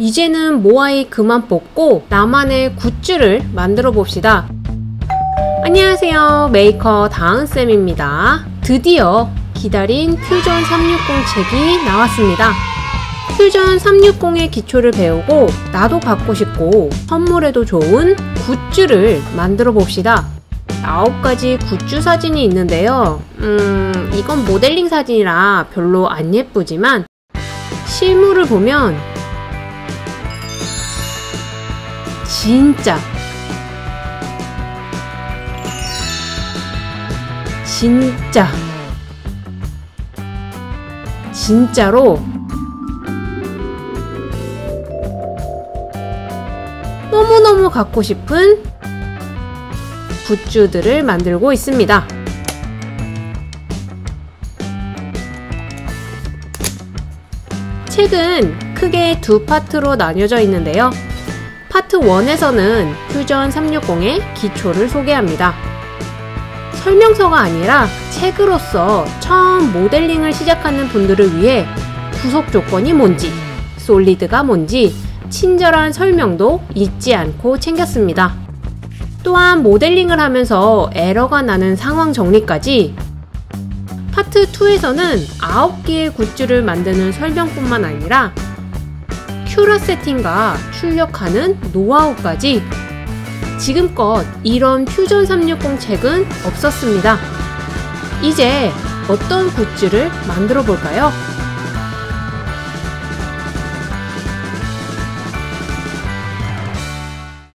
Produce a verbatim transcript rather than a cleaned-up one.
이제는 모아이 그만 뽑고 나만의 굿즈를 만들어 봅시다. 안녕하세요, 메이커 다은쌤입니다. 드디어 기다린 퓨전 삼백육십 책이 나왔습니다. 퓨전 삼백육십의 기초를 배우고 나도 갖고 싶고 선물에도 좋은 굿즈를 만들어 봅시다. 아홉 가지 굿즈 사진이 있는데요. 음, 이건 모델링 사진이라 별로 안 예쁘지만 실물을 보면 진짜 진짜 진짜로 너무너무 갖고 싶은 굿즈들을 만들고 있습니다. 책은 크게 두 파트로 나뉘어져 있는데요. 파트 일에서는 퓨전 삼백육십의 기초를 소개합니다. 설명서가 아니라 책으로서 처음 모델링을 시작하는 분들을 위해 구속 조건이 뭔지, 솔리드가 뭔지 친절한 설명도 잊지 않고 챙겼습니다. 또한 모델링을 하면서 에러가 나는 상황 정리까지. 파트 이에서는 아홉 개의 굿즈를 만드는 설명뿐만 아니라 큐러 세팅과 출력하는 노하우까지. 지금껏 이런 퓨전 삼백육십 책은 없었습니다. 이제 어떤 굿즈를 만들어 볼까요?